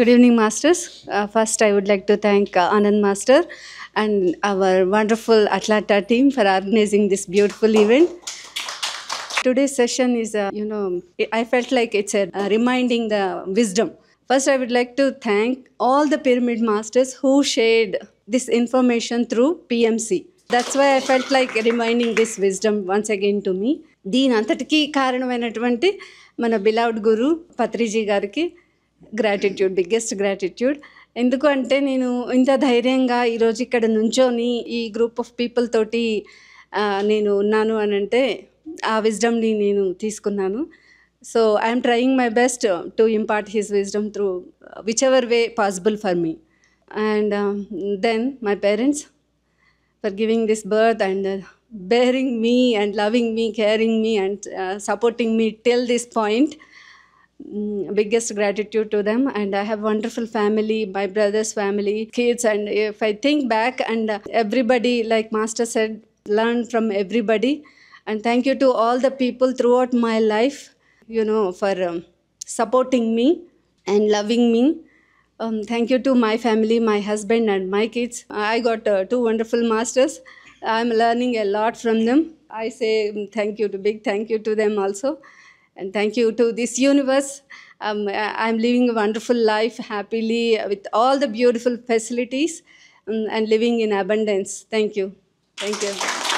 Good evening, masters. First, I would like to thank Anand Master and our wonderful Atlanta team for organizing this beautiful event. Today's session is, I felt like it's a reminding the wisdom. First, I would like to thank all the pyramid masters who shared this information through PMC. That's why I felt like reminding this wisdom once again to me. దీని అంతటికీ కారణమైనటువంటి మన beloved గురు పత్రిజీ గారికి gratitude, biggest gratitude. ఎందుకు అంటే నేను ఇంత ధైర్యంగా ఈరోజు ఇక్కడ నుంచొని ఈ గ్రూప్ ఆఫ్ పీపుల్ తోటి నేను ఉన్నాను అని అంటే ఆ విజ్డమ్ని నేను తీసుకున్నాను. So I'm trying my best to impart his wisdom through whichever way possible for me. And then my parents for giving this birth and bearing me and loving me, caring me and supporting me till this point. Biggest gratitude to them. And I have wonderful family, my brother's family, kids, and if I think back, and everybody, like Master said, learn from everybody. And thank you to all the people throughout my life, for supporting me and loving me. Thank you to my family, my husband and my kids. I got two wonderful masters. I'm learning a lot from them. I say big thank you to them also. And thank you to this universe. I'm living a wonderful life happily with all the beautiful facilities and living in abundance. Thank you. Thank you.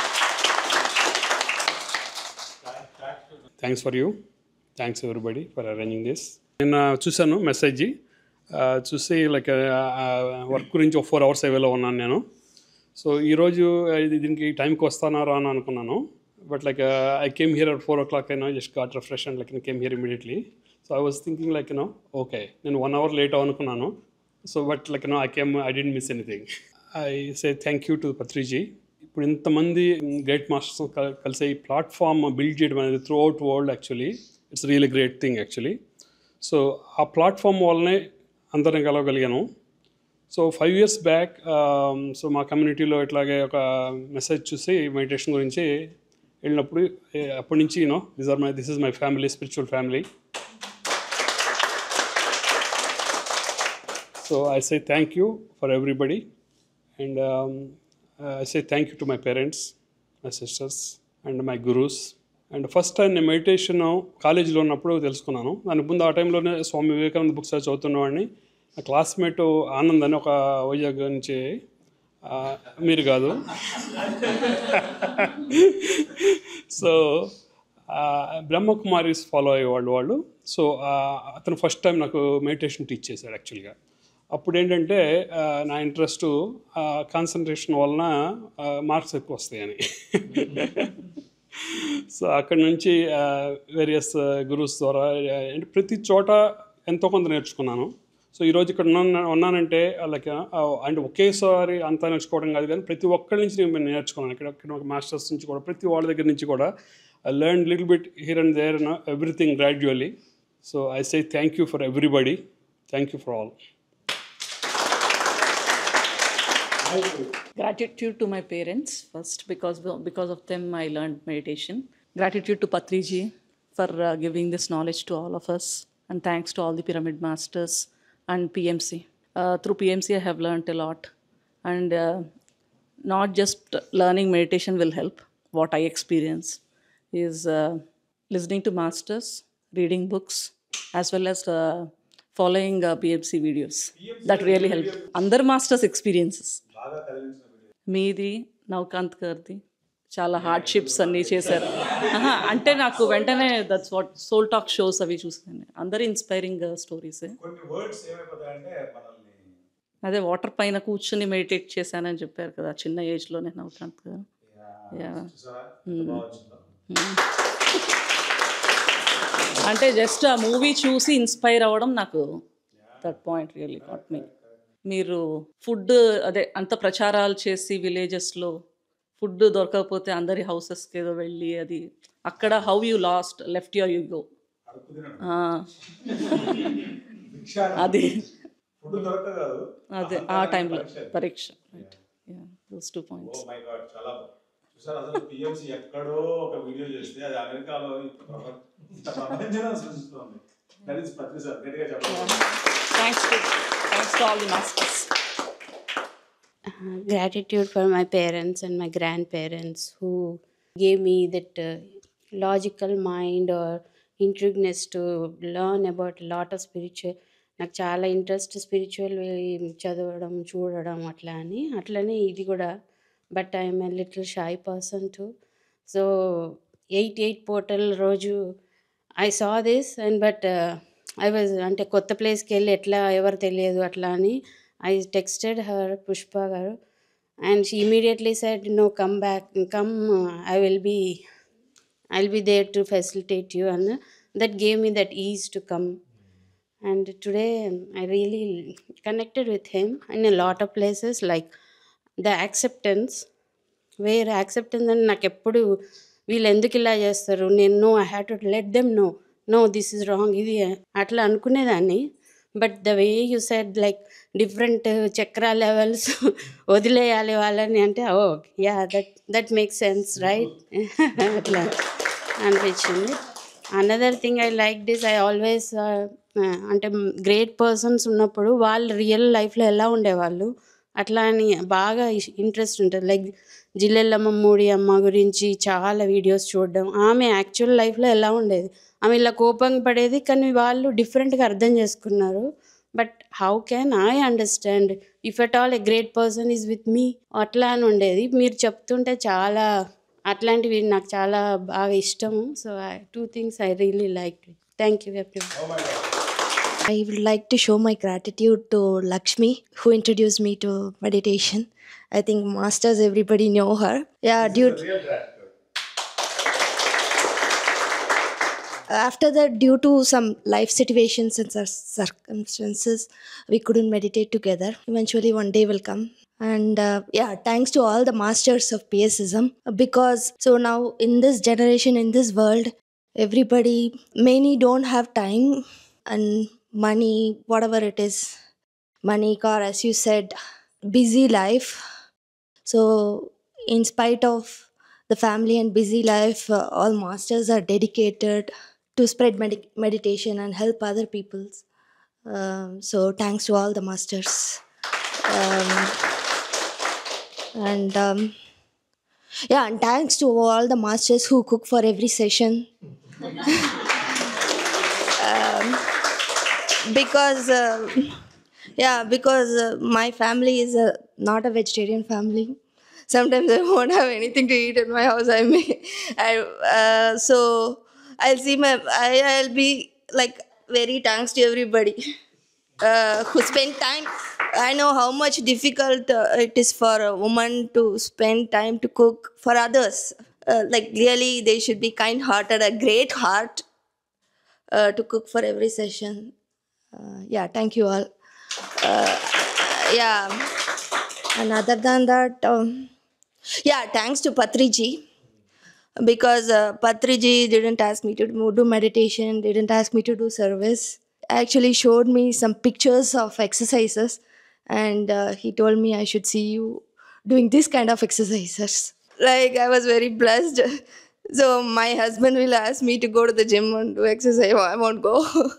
Thanks for you. Thanks everybody for arranging this. నేను చూసాను message చూసి like work గురించి ఒక 4 hours అవేలో ఉన్నాను నేను. So ఈరోజు దీనికి టైంకి వస్తానారా అని అనుకున్నాను. But like I came here at 4 o'clock just got refresh and like came here immediately. So I was thinking like okay నేను 1 hour లేట్ అనుకున్నాను. So but like I didn't miss anything. I say thank you to Patriji. ఇప్పుడు ఇంతమంది great masters కలిసి ఈ platform build చేయడం అనేది throughout world actually it's really great thing actually. So ఆ platform వల్లనే అందరం కలవగలిగాను. సో 5 years బ్యాక్ సో మా కమ్యూనిటీలో ఇట్లాగే ఒక మెసేజ్ చూసి మెడిటేషన్ గురించి వెళ్ళినప్పుడు అప్పటి నుంచి this is my family, spiritual family. So I say thank you for everybody and I say thank you to my parents, my sisters and my gurus. And first time నేను మెడిటేషన్ కాలేజీలో ఉన్నప్పుడు తెలుసుకున్నాను. దానికి ముందు ఆ టైంలోనే స్వామి వివేకానంద బుక్స్ చదువుతున్నవాడిని. నా క్లాస్మేట్ ఆనంద్ అని ఒక వైజాగ్ నుంచి, మీరు కాదు. సో బ్రహ్మకుమారీస్ ఫాలో అయ్యేవాళ్ళు వాళ్ళు. సో అతను ఫస్ట్ టైం నాకు మెడిటేషన్ టీచ్ చేశాడు యాక్చువల్గా. అప్పుడు ఏంటంటే నా ఇంట్రెస్ట్ కాన్సన్ట్రేషన్ వలన మార్క్స్ ఎక్కువ వస్తాయని. సో అక్కడి నుంచి వేరియస్ గురూస్ ద్వారా అంటే ప్రతి చోట ఎంతో కొంత నేర్చుకున్నాను. సో ఈరోజు ఇక్కడ ఉన్నానంటే లైక్ అంటే ఒకేసారి అంతా నేర్చుకోవడం కాదు, కానీ ప్రతి ఒక్కరి నుంచి నేను నేర్చుకున్నాను. ఇక్కడ మాస్టర్స్ నుంచి కూడా, ప్రతి వాళ్ళ దగ్గర నుంచి కూడా I learn little bit here and there, everything gradually. So I say thank you for everybody. Thank you for all. Gratitude to my parents first, because of them I learned meditation. Gratitude to Patriji for giving this knowledge to all of us, and thanks to all the pyramid masters and PMC. Through PMC I have learned a lot, and not just learning meditation will help. What I experience is listening to masters, reading books, as well as following PMC videos. That really helped. Other masters experiences. మీది నౌకాంత్ గారిది చాలా hardships అన్నీ చేశారు. అంటే నాకు వెంటనే that's what soul talk shows అవి చూసాను. అందరూ ఇన్స్పైరింగ్ స్టోరీసే. అదే వాటర్ పైన కూర్చుని మెడిటేట్ చేశానని చెప్పారు కదా చిన్న ఏజ్లోనే నౌకాంత్ గారు. అంటే జస్ట్ ఆ మూవీ చూసి ఇన్స్పైర్ అవ్వడం నాకు that point really got me. మీరు ఫుడ్ అదే అంత ప్రచారాలు చేసి విలేజెస్లో ఫుడ్ దొరకకపోతే అందరి హౌసెస్కి ఏదో వెళ్ళి అది అక్కడ హౌ యూ లెఫ్ట్ యువర్ యుగో అది అదే ఆ టైంలో పరీక్ష. Right, those 2 points. That is Patri sir. Gatiga చెప్పండి. Thanks to all the masters. Gratitude for my parents and my grandparents who gave me that logical mind or intrigueness to learn about a lot of spiritual. నాకు చాలా interest spiritual చదవడం చూడడం అట్లా అని అట్లనే ఇది కూడా but I'm a little shy person to so 8/8 portal రోజు I saw this and but I was అంటే కొత్త ప్లేస్కి వెళ్ళి ఎట్లా ఎవరు తెలియదు అట్లా అని I texted her, Pushpa garu, and she immediately said, "No, come back, come. I'll be there to facilitate you." And that gave me that ease to come. And today, I really connected with him in a lot of places, like the acceptance, where acceptance and నాకు ఎప్పుడు వీళ్ళు ఎందుకు ఇలా చేస్తారు నేను I have to let them know this is wrong ఇది అట్లా అనుకునేదాన్ని but the way you said like different chakra levels వదిలేయాలి వాళ్ళని అంటే oh yeah that makes sense right అట్లా అనిపించింది. Another thing I like this I always అంటే గ్రేట్ పర్సన్స్ ఉన్నప్పుడు వాళ్ళు రియల్ లైఫ్లో ఎలా ఉండేవాళ్ళు అట్లా అని బాగా ఇంట్రెస్ట్ ఉంటుంది. లైక్ జిల్లెళ్ళమ్మ మూడి అమ్మ గురించి చాలా వీడియోస్ చూడడం, ఆమె యాక్చువల్ లైఫ్లో ఎలా ఉండేది, ఆమె ఇలా కోపంగా పడేది కానీ వాళ్ళు డిఫరెంట్గా అర్థం చేసుకున్నారు. But how can I understand if at all a great person is with me అట్లా అని ఉండేది. మీరు చెప్తుంటే చాలా అట్లాంటివి నాకు చాలా బాగా ఇష్టము. So 2 things I really liked. Thank you everyone. I would like to show my gratitude to Lakshmi, who introduced me to meditation. I think masters, everybody know her. Yeah, dude. Real gratitude. After that, due to some life situations and circumstances, we couldn't meditate together. Eventually, one day will come. And thanks to all the masters of PSism, because so now in this generation, in this world, everybody, many don't have time and money, whatever it is, money, car, as you said, busy life. So in spite of the family and busy life, all masters are dedicated to spread meditation and help other people. So thanks to all the masters. And thanks to all the masters who cook for every session. Because my family is not a vegetarian family. Sometimes I won't have anything to eat in my house. So I'll be like very thanks to everybody who spend time. I know how much difficult it is for a woman to spend time to cook for others. Like really, they should be kind-hearted, a great heart to cook for every session. Thank you all. And other than that, thanks to Patriji, because Patriji didn't ask me to do meditation, didn't ask me to do service. Actually showed me some pictures of exercises, and he told me I should see you doing this kind of exercises. Like I was very blessed. So my husband will ask me to go to the gym and do exercise. I won't go.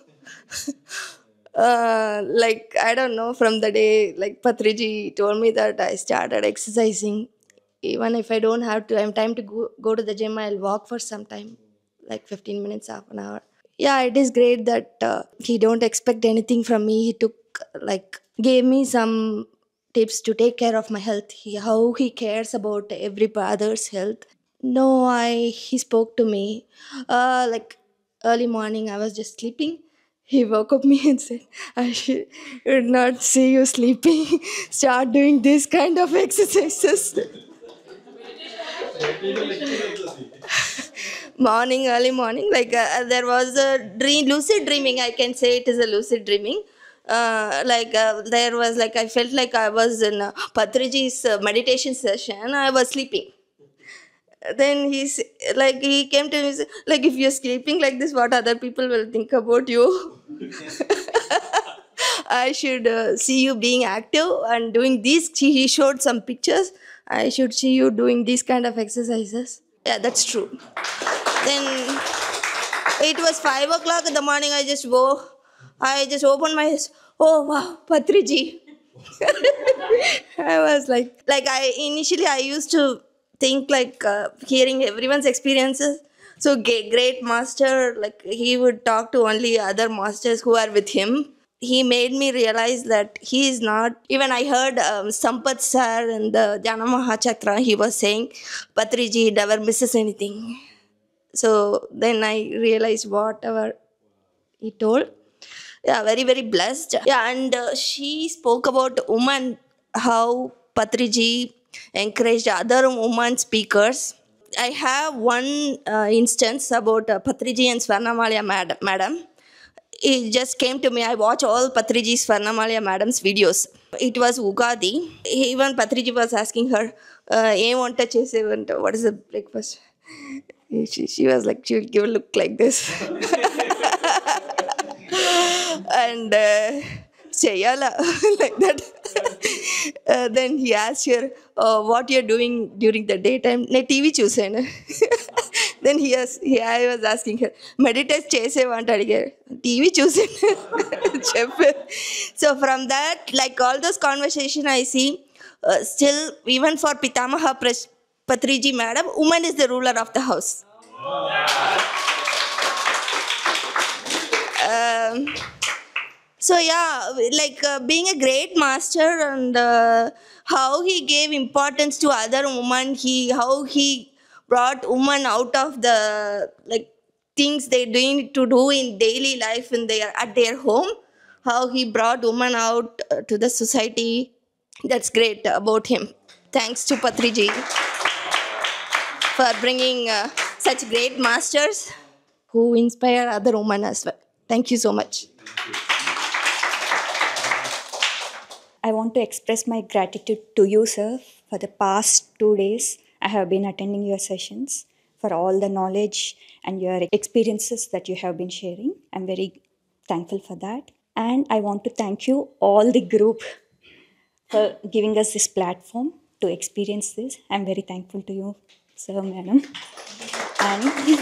Like I don't know, from the day like Patriji told me that, I started exercising. Even if I don't have time to go to the gym, I'll walk for some time, like 15 minutes, half an hour. It is great that he don't expect anything from me. He gave me some tips to take care of my health. How he cares about every other's health. He spoke to me like early morning. I was just sleeping. He woke up me and said, I should not see you sleeping. Start doing this kind of exercises. Early morning, like there was a lucid dreaming. I can say it is a lucid dreaming. There was like, I felt like I was in Patriji's meditation session. I was sleeping. Then he came to me and said, like, if you're sleeping like this, what other people will think about you? I should see you being active and doing these. He showed some pictures. I should see you doing these kind of exercises. Yeah, that's true. Then It was 5 o'clock in the morning. I just opened my eyes. Oh wow, Patriji. I was like I used to think like hearing everyone's experiences. So great master, like he would talk to only other masters who are with him. He made me realize that he is not. Even I heard Sampath sir and the Jana Mahachakra, he was saying, Patriji never misses anything. So then I realized whatever he told. Yeah, very, very blessed. Yeah, and she spoke about women, how Patriji encouraged other women speakers. I have one instance about Patriji and Swarnamalya madam. It just came to me. I watch all Patriji Swarnamalya madam's videos. It was Ugadi. Even Patriji was asking her, what is the breakfast? She was like, she would give a look like this. And Chayala, like that. Then he asked her, what you're doing during the daytime. Ne TV chusena. Then I was asking her, meditate chesevanta adigaru. TV chusena. So from that, like all those conversation I see, still even for Pitamaha Patriji madam, woman is the ruler of the house. So yeah, like being a great master, and how he gave importance to other women, how he brought women out of the like things they doing to do in daily life at their home, how he brought women out to the society. That's great about him. Thanks to Patriji for bringing such great masters who inspire other women as well. Thank you so much. I want to express my gratitude to you, sir, for the past 2 days. I have been attending your sessions, for all the knowledge and your experiences that you have been sharing. I'm very thankful for that. And I want to thank you, all the group, for giving us this platform to experience this. I'm very thankful to you, sir, madam. And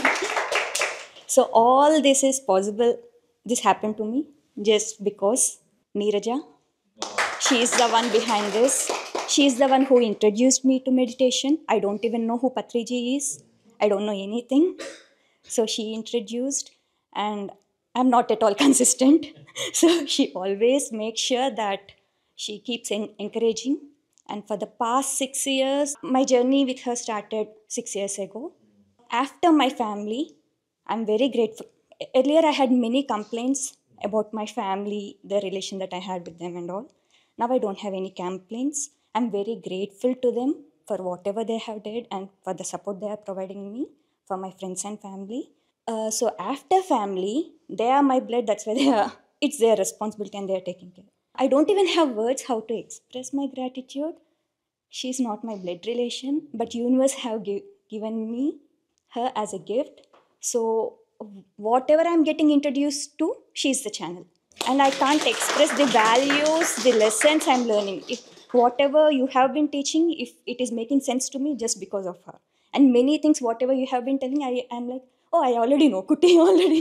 so all this is possible. This happened to me just because Neeraja, she is the one behind this. She is the one who introduced me to meditation. I don't even know who Patriji is. I don't know anything. So she introduced, and I'm not at all consistent. So she always makes sure that she keeps encouraging. And for the past 6 years, my journey with her started 6 years ago. After my family, I'm very grateful. Earlier, I had many complaints about my family, the relation that I had with them and all. Now I don't have any complaints. I'm very grateful to them for whatever they have did and for the support they are providing me, for my friends and family. So after family, they are my blood. That's why it's their responsibility and they are taking care. I don't even have words how to express my gratitude. She's not my blood relation, but universe have given me her as a gift. So whatever I'm getting introduced to, she's the channel. And I can't express the values, the lessons I'm learning. If whatever you have been teaching, if it is making sense to me, just because of her. And many things, whatever you have been telling, I'm like, oh, I already know. Kuti already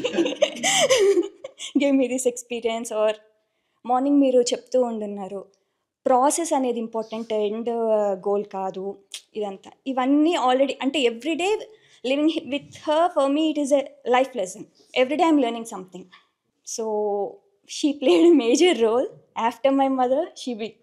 gave me this experience. Or morning మీరు చెప్తూ ఉండున్నారు, process అనేది important, end goal కాదు ఇదంతా. ఇవన్నీ already అంటే everyday living with her, for me it is a life lesson. Everyday I'm learning something. So she played a major role. After my mother, she be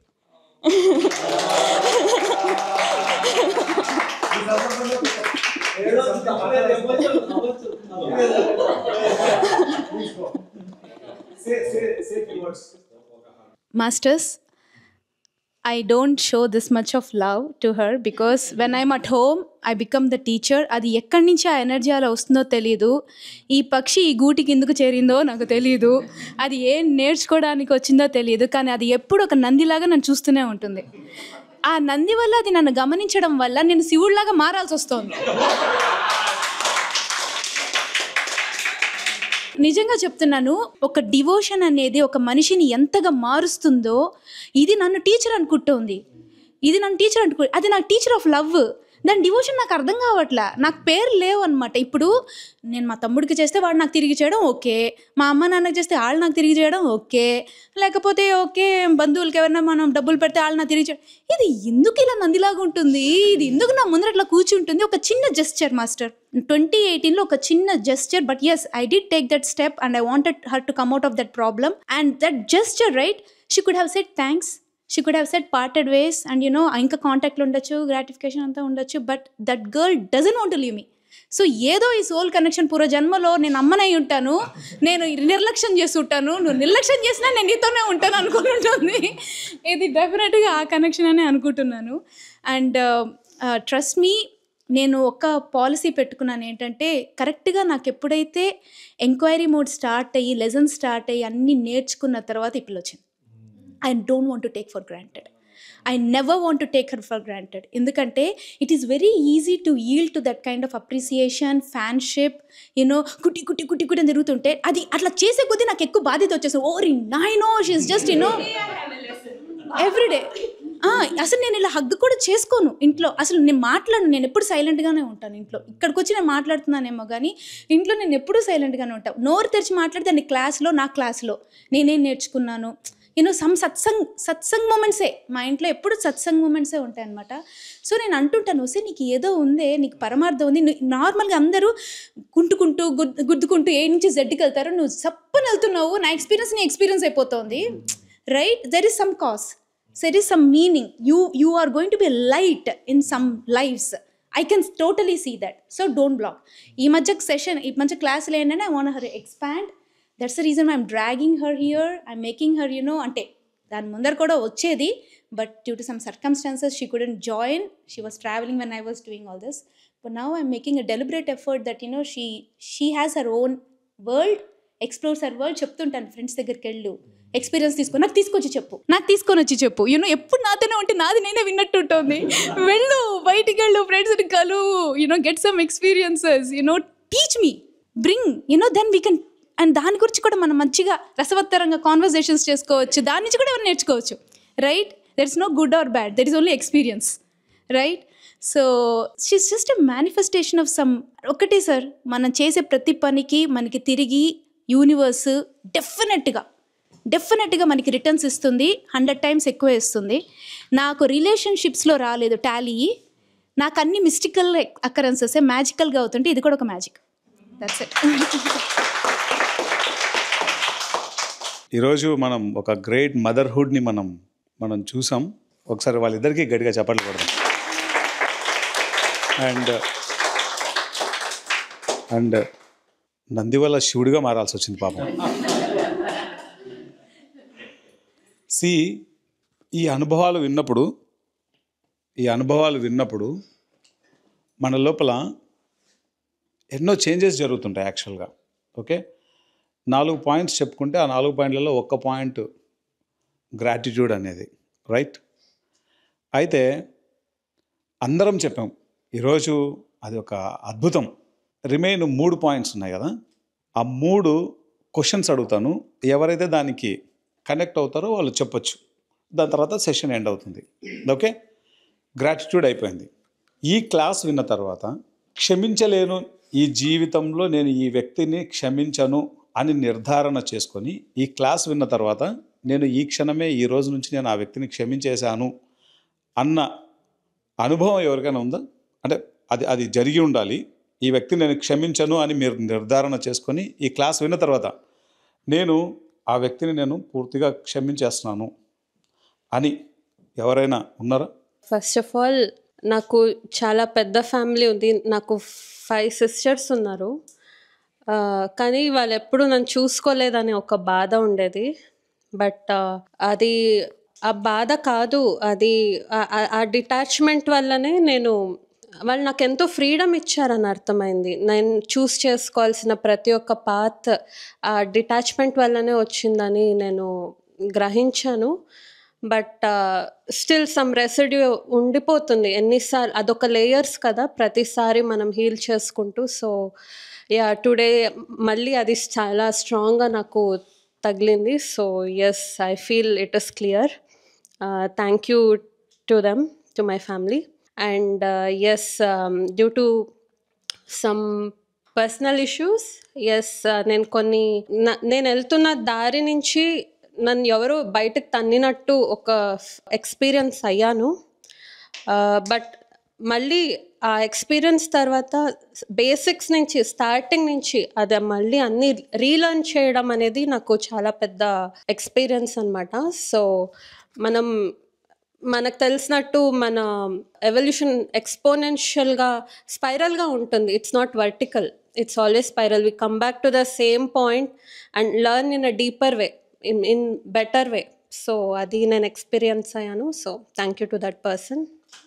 Masters, I don't show this much of love to her because when I'm at home, I become the teacher. అది ఎక్కడి నుంచి ఆ energy అలా వస్తుందో తెలియదు. ఈ పక్షి ఈ గూటికి ఎందుకు చేరిందో నాకు తెలియదు. అది ఏం నేర్చుకోవడానికి వచ్చిందో తెలియదు. కానీ అది ఎప్పుడు ఒక నందిలాగా నన్ను చూస్తూనే ఉంటుంది. ఆ నంది వల్ల అది నన్ను గమనించడం వల్ల నేను శివుడిలాగా మారాల్సి వస్తుంది. నిజంగా చెప్తున్నాను, ఒక డివోషన్ అనేది ఒక మనిషిని ఎంతగా మారుస్తుందో, ఇది నన్ను టీచర్ అనుకుంటుంది. అది నాకు టీచర్ ఆఫ్ లవ్. దాని డివోషన్ నాకు అర్థం కావట్లే. నాకు పేరు లేవు అనమాట. ఇప్పుడు నేను మా తమ్ముడికి చేస్తే వాడు నాకు తిరిగి చేయడం ఓకే, మా అమ్మ నాన్నకి చేస్తే వాళ్ళు నాకు తిరిగి చేయడం ఓకే, లేకపోతే ఓకే బంధువులకి ఎవరైనా మనం డబ్బులు పెడితే వాళ్ళు నాకు తిరిగి చేయడం. ఇది ఎందుకు ఇలా నందిలాగా ఉంటుంది, ఇది ఎందుకు నా ముందర అట్లా కూర్చుంటుంది? ఒక చిన్న జెస్చర్ మాస్టర్ 2018లో ఒక చిన్న gesture, but as I did take that step and I wanted her to come out of that problem. And that gesture right, she could have said thanks, she could have said parted ways and ఇంకా కాంటాక్ట్లో ఉండొచ్చు, gratification అంతా ఉండొచ్చు, but that girl doesn't want to leave me. So ఏదో ఈ soul connection పూర్వ జన్మలో నేను అమ్మనై ఉంటాను, నేను నిర్లక్ష్యం చేసి ఉంటాను, నువ్వు నిర్లక్ష్యం చేసినా నేను నీతోనే ఉంటాను అనుకుని ఉంటుంది. ఇది డెఫినెట్గా ఆ కనెక్షన్ అని అనుకుంటున్నాను. అండ్ ట్రస్ట్ మీ, నేను ఒక పాలసీ పెట్టుకున్నాను ఏంటంటే, కరెక్ట్గా నాకు ఎప్పుడైతే ఎంక్వైరీ మోడ్ స్టార్ట్ అయ్యి లెసన్ స్టార్ట్ అయ్యి అన్నీ నేర్చుకున్న తర్వాత ఇప్పుడు వచ్చింది. I don't want to take for granted. I never want to take her for granted. ఎందుకంటే it is very easy to yield to that kind of appreciation, fanship, కుట్టి కుట్టి కుట్టి కుట్టి అని తిరుగుతుంటే అది అట్లా చేసే కొద్దీ నాకు ఎక్కువ బాధ్యత వచ్చేసి ఓరి నాయనో షీఈస్ జస్ట్ ఎవ్రీడే. అసలు నేను ఇలా హగ్ కూడా చేసుకోను ఇంట్లో, అసలు నేను మాట్లాడను, నేను ఎప్పుడు సైలెంట్గానే ఉంటాను ఇంట్లో. ఇక్కడికి వచ్చి నేను మాట్లాడుతున్నానేమో కానీ ఇంట్లో నేను ఎప్పుడూ సైలెంట్గానే ఉంటాను. నోరు తెరిచి మాట్లాడితే దాన్ని క్లాస్లో, నా క్లాస్లో నేనేం నేర్చుకున్నాను, సమ్ సత్సంగ్ మూమెంట్సే, మా ఇంట్లో ఎప్పుడు సత్సంగ్ మూమెంట్సే ఉంటాయన్నమాట. సో నేను అంటుంటాను, వస్తే నీకు ఏదో ఉందే, నీకు పరమార్థం ఉంది. నార్మల్గా అందరూ గుంటుకుంటూ గుద్దుకుంటూ ఏ నుంచి జెడ్కి వెళ్తారు, నువ్వు సప్పని వెళ్తున్నావు, నా ఎక్స్పీరియన్స్ నీ ఎక్స్పీరియన్స్ అయిపోతుంది right. There is some cause, there is some meaning, you are going to be light in some lives. I can totally see that. So don't block. ఈ మధ్య క్లాసులు ఏంటంటే I want her to expand. That's the reason I'm dragging her here. I'm making her, అంటే దాని ముందర కూడా వచ్చేది, but due to some circumstances she couldn't join. She was traveling when I was doing all this. But now I'm making a deliberate effort that, she has her own world, explores her world. చెప్తుంటాను friends దగ్గరికి వెళ్ళు, experience నాకు తీసుకొని వచ్చి చెప్పు. ఎప్పుడు నాతోనే ఉంటే నాది నేనే విన్నట్టు ఉంటుంది. వెళ్ళు, బయటికి వెళ్ళు, ఫ్రెండ్స్ని కలువు, get some experiences, teach me, bring, then we can. And దాని గురించి కూడా మనం మంచిగా రసవత్తరంగా కాన్వర్జేషన్స్ చేసుకోవచ్చు, దాని నుంచి కూడా ఎవరు నేర్చుకోవచ్చు right. There is no good or bad, there is only experience right. So she's just a manifestation of some. ఒకటే సార్, మనం చేసే ప్రతి పనికి మనకి తిరిగి యూనివర్స్ డెఫినెట్గా మనకి రిటర్న్స్ ఇస్తుంది, 100 times ఎక్కువ ఇస్తుంది. నాకు రిలేషన్షిప్స్లో రాలేదు టాలీ, నాకు అన్ని మిస్టికల్ అకరెన్సెస్ మ్యాజికల్గా అవుతుంటే ఇది కూడా ఒక మ్యాజిక్. That's it. ఈరోజు మనం ఒక గ్రేట్ మదర్హుడ్ని మనం చూసాం. ఒకసారి వాళ్ళిద్దరికీ గట్టిగా చప్పట్లు కొడదాం. అండ్ నంది వల్ల శివుడిగా మారాల్సి వచ్చింది పాపం. ఈ అనుభవాలు విన్నప్పుడు మన లోపల ఎన్నో చేంజెస్ జరుగుతుంటాయి యాక్చువల్గా. ఓకే, 4 points చెప్పుకుంటే ఆ 4 pointsలలో 1 point గ్రాటిట్యూడ్ అనేది రైట్. అయితే అందరం చెప్పాం ఈరోజు, అది ఒక అద్భుతం. రిమైన్ 3 points ఉన్నాయి కదా, ఆ 3 questions అడుగుతాను. ఎవరైతే దానికి కనెక్ట్ అవుతారో వాళ్ళు చెప్పొచ్చు, దాని తర్వాత సెషన్ ఎండ్ అవుతుంది. ఓకే, గ్రాటిట్యూడ్ అయిపోయింది. ఈ క్లాస్ విన్న తర్వాత క్షమించలేను, ఈ జీవితంలో నేను ఈ వ్యక్తిని క్షమించను అని నిర్ధారణ చేసుకొని ఈ క్లాస్ విన్న తర్వాత నేను ఈ క్షణమే, ఈ రోజు నుంచి నేను ఆ వ్యక్తిని క్షమించేశాను అన్న అనుభవం ఎవరికైనా ఉందా? అంటే అది జరిగి ఉండాలి. ఈ వ్యక్తిని నేను క్షమించను అని మీరు నిర్ధారణ చేసుకొని ఈ క్లాస్ విన్న తర్వాత నేను ఆ వ్యక్తిని నేను పూర్తిగా క్షమించేస్తున్నాను అని ఎవరైనా ఉన్నారా? ఫస్ట్ ఆఫ్ ఆల్, నాకు చాలా పెద్ద ఫ్యామిలీ ఉంది. నాకు 5 sisters ఉన్నారు. కానీ వాళ్ళు ఎప్పుడు నన్ను చూసుకోలేదని ఒక బాధ ఉండేది. బట్ అది ఆ బాధ కాదు, అది ఆ డిటాచ్మెంట్ వల్లనే వాళ్ళు నాకు ఎంతో ఫ్రీడమ్ ఇచ్చారని అర్థమైంది. నేను చూస్ చేసుకోవాల్సిన ప్రతి ఒక్క పాత్ ఆ డిటాచ్మెంట్ వల్లనే వచ్చిందని నేను గ్రహించాను. బట్ స్టిల్ సమ్ రెసిడ్యూ ఉండిపోతుంది ఎన్నిసార్లు, అదొక లేయర్స్ కదా, ప్రతిసారి మనం హీల్ చేసుకుంటూ. సో టుడే మళ్ళీ అది చాలా స్ట్రాంగ్గా నాకు తగిలింది. So yes, I feel it is clear. Thank you to them, to my family. And as due to some personal issues నేను వెళ్తున్న దారి నుంచి నన్ను ఎవరో బయటకు తన్నినట్టు ఒక ఎక్స్పీరియన్స్ అయ్యాను. బట్ మళ్ళీ ఆ ఎక్స్పీరియన్స్ తర్వాత బేసిక్స్ నుంచి స్టార్టింగ్ నుంచి అది మళ్ళీ అన్నీ రీలర్న్ చేయడం అనేది నాకు చాలా పెద్ద ఎక్స్పీరియన్స్ అనమాట. సో మనకు తెలిసినట్టు మన ఎవల్యూషన్ ఎక్స్పోనెన్షియల్గా స్పైరల్గా ఉంటుంది. It's not vertical, it's always spiral. We come back to the same point and learn in a deeper way, in better way. So అది నేను ఎక్స్పీరియన్స్ అయ్యాను. So thank you to that person.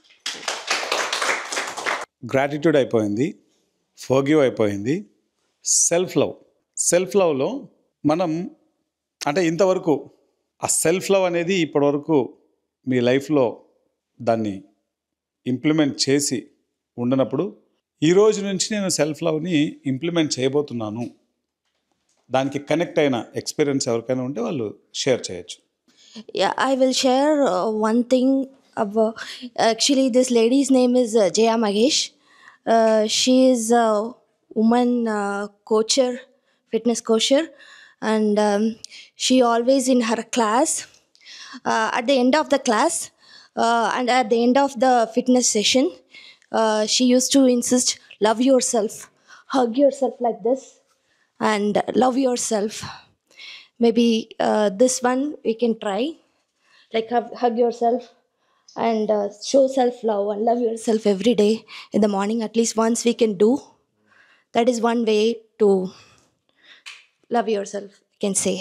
Gratitude అయిపోయింది, forgive అయిపోయింది, self లవ్లో మనం అంటే ఇంతవరకు ఆ సెల్ఫ్ లవ్ అనేది ఇప్పటివరకు మీ లైఫ్లో దాన్ని ఇంప్లిమెంట్ చేసి ఉండనప్పుడు ఈ రోజు నుంచి నేను సెల్ఫ్ లవ్ని ఇంప్లిమెంట్ చేయబోతున్నాను, దానికి కనెక్ట్ అయిన ఎక్స్పీరియన్స్ ఎవరికైనా ఉంటే వాళ్ళు షేర్ చేయొచ్చు. Yeah, I will share one thing. Actually, this lady's name is Jaya Magesh. She is a woman coacher, fitness coacher, and she always in her class, at the end of the class and at the end of the fitness session, she used to insist, love yourself, hug yourself like this, and love yourself. Maybe this one we can try, like hug yourself and show self-love and love yourself every day in the morning. At least once we can do. That is one way to love yourself, you can say.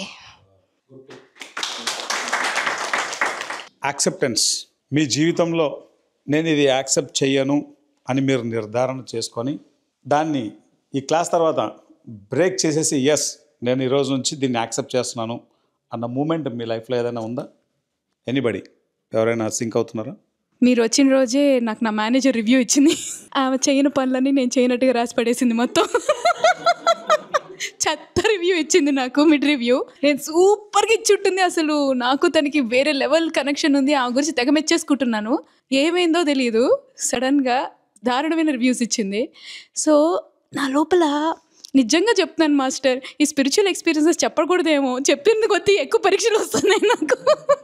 Acceptance. మీ జీవితంలో నేను ఇది accept చెయ్యను అని మీరు నిర్ధారణ చేసుకొని దాన్ని ఈ క్లాస్ తర్వాత బ్రేక్ చేసేసి ఎస్ నేను ఈరోజు నుంచి దీన్ని యాక్సెప్ట్ చేస్తున్నాను అన్న మూమెంట్ మీ లైఫ్లో ఏదైనా ఉందా? ఎనీబడి, ఎవరైనా సింక్ అవుతున్నారా? మీరు వచ్చిన రోజే నాకు నా మేనేజర్ రివ్యూ ఇచ్చింది. ఆమె చేయని పనులన్నీ నేను చేయనట్టుగా రాసి పడేసింది మొత్తం. చెత్త రివ్యూ ఇచ్చింది నాకు, మిడ్ రివ్యూ. నేను సూపర్గా ఇచ్చి ఉంటుంది. అసలు నాకు తనకి వేరే లెవెల్ కనెక్షన్ ఉంది. ఆ గురించి తెగ మెచ్చేసుకుంటున్నాను. ఏమైందో తెలియదు, సడన్గా దారుణమైన రివ్యూస్ ఇచ్చింది. సో నా లోపల నిజంగా చెప్తున్నాను మాస్టర్, ఈ స్పిరిచువల్ ఎక్స్పీరియన్సెస్ చెప్పకూడదేమో, చెప్పిన కొద్దీ ఎక్కువ పరీక్షలు వస్తున్నాయి నాకు.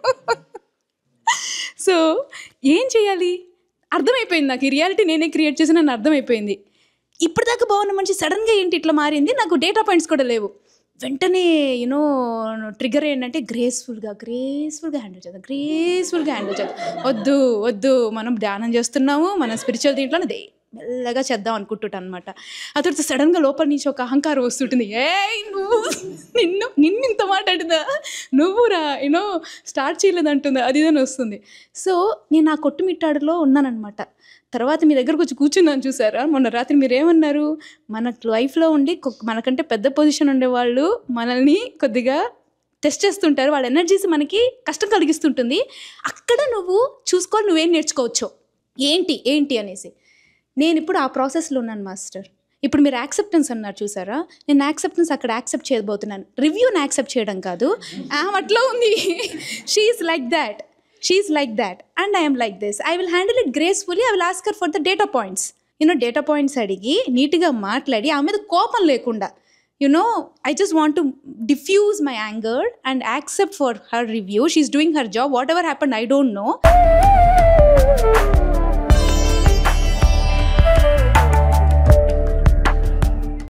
సో ఏం చేయాలి అర్థమైపోయింది నాకు. ఈ రియాలిటీ నేనే క్రియేట్ చేసి నన్ను అర్థమైపోయింది. ఇప్పటిదాకా బాగున్న మనిషి సడన్గా ఏంటి ఇట్లా మారింది. నాకు డేటా పాయింట్స్ కూడా లేవు. వెంటనే ట్రిగర్ ఏంటంటే గ్రేస్ఫుల్గా హ్యాండిల్ చేద్దాం. వద్దు మనం ధ్యానం చేస్తున్నాము, మన స్పిరిచువల్ దీంట్లోనే మెల్లగా చేద్దాం అనుకుంటుంటా అనమాట. ఆ తర్వాత సడన్గా లోపల నుంచి ఒక అహంకారం వస్తుంటుంది. నిన్ను ఇంత మాట్లాడుదా, నువ్వురా స్టార్ట్ చేయలేదంటుందా, అది ఇదని వస్తుంది. సో నేను ఆ కొట్టుమిట్టాడులో ఉన్నానన్నమాట. తర్వాత మీ దగ్గరకు వచ్చి కూర్చున్నాను చూసారా మొన్న రాత్రి. మీరేమన్నారు, మన లైఫ్లో ఉండి మనకంటే పెద్ద పొజిషన్ ఉండేవాళ్ళు మనల్ని కొద్దిగా టెస్ట్ చేస్తుంటారు, వాళ్ళ ఎనర్జీస్ మనకి కష్టం కలిగిస్తుంటుంది. అక్కడ నువ్వు చూసుకోవాలి నువ్వేం నేర్చుకోవచ్చో ఏంటి అనేసి. నేను ఇప్పుడు ఆ ప్రాసెస్లో ఉన్నాను మాస్టర్. ఇప్పుడు మీరు యాక్సెప్టెన్స్ అన్నారు చూసారా, నేను యాక్సెప్టెన్స్ అక్కడ యాక్సెప్ట్ చేయబోతున్నాను. రివ్యూని యాక్సెప్ట్ చేయడం కాదు. అట్లా ఉంది. She is like that and I am like this. I will handle it gracefully. I will ask her for the data points. Data points అడిగి నీట్గా మాట్లాడి ఆమె మీద కోపం లేకుండా I just want to diffuse my anger and accept for her review. She's doing her job. Whatever happened, I don't know.